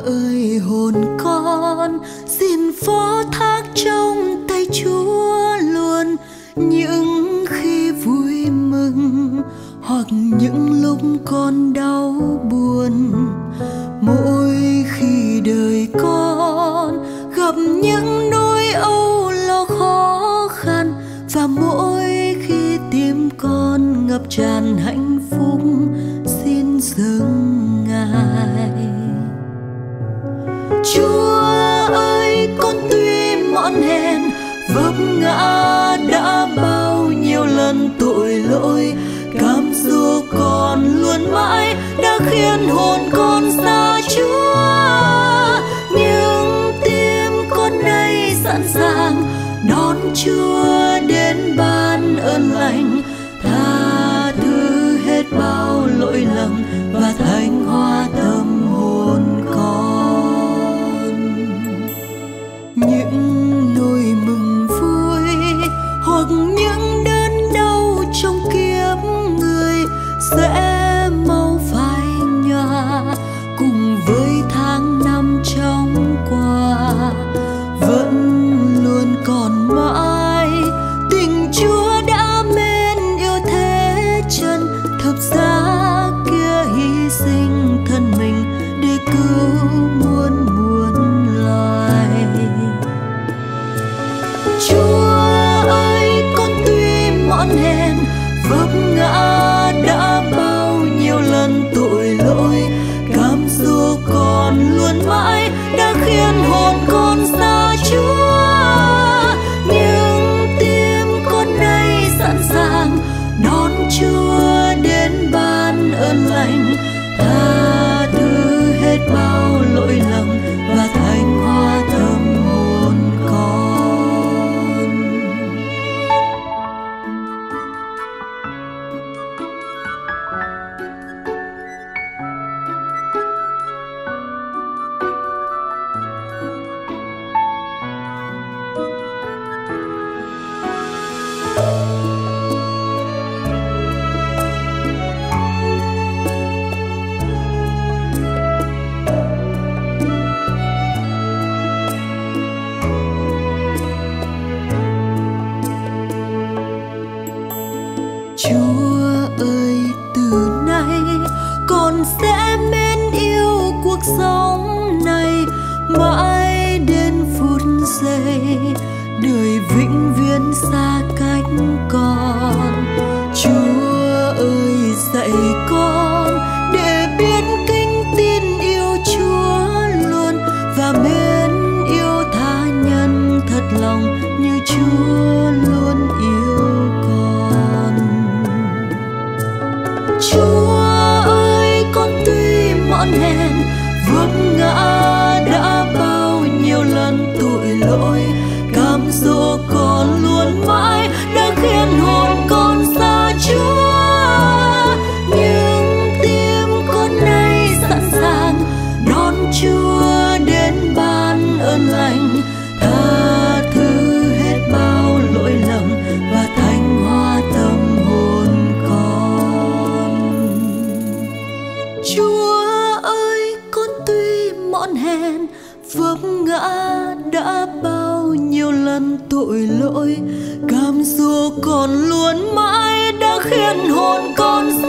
ơi hồn con xin phó thác trong tay Chúa luôn, những khi vui mừng hoặc những lúc con đau buồn. Mỗi khi đời con gặp những nỗi âu lo khó khăn, và mỗi khi tim con ngập tràn hạnh phúc xin dâng Ngài. Chúa ơi, con tuy mọn hèn vấp ngã đã bao nhiêu lần tội lỗi, cám dỗ con luôn mãi đã khiến hồn con xa Chúa. Nhưng tim con nay sẵn sàng đón Chúa đến ban ơn lành, tha thứ hết bao lỗi lầm và thanh hóa tâm hồn con. Những nỗi mừng vui hoặc những đớn đau trong kiếp người sẽ mau phai nhòa cùng với tháng năm trong qua. Vẫn luôn còn mãi tình Chúa đã mến yêu thế chân, thập giá kia hy sinh thân mình để cứu muôn muôn loài. Chúa ơi, con tuy mọn hèn vấp ngã đã bao nhiêu lần tội lỗi, cám dỗ con luôn mãi đã khiến hồn con xa Chúa. Nhưng tim con nay sẵn sàng đón Chúa đến ban ơn lành, tha thứ hết bao lỗi lầm và thanh hóa tâm hồn con. Chúa ơi, từ nay con sẽ mến yêu cuộc sống này mãi đến phút giây đời vĩnh viễn xa cách con. Chúa ơi, dạy con để biết kính tin yêu Chúa luôn và mến yêu tha nhân thật lòng như Chúa luôn yêu con. Chúa ơi, con tuy mọn hèn vấp ngã đã bao nhiêu lần tội lỗi, cám dỗ con luôn mãi đã khiến hồn con xa Chúa. Nhưng tim con nay sẵn sàng đón Chúa đến ban ơn lành, tha thứ hết bao lỗi lầm và thanh hóa tâm hồn con. Chúa ơi, con tuy mọn hèn vấp ngã đã bao nhiêu lần tội lỗi, cám dỗ con luôn mãi đã khiến hồn con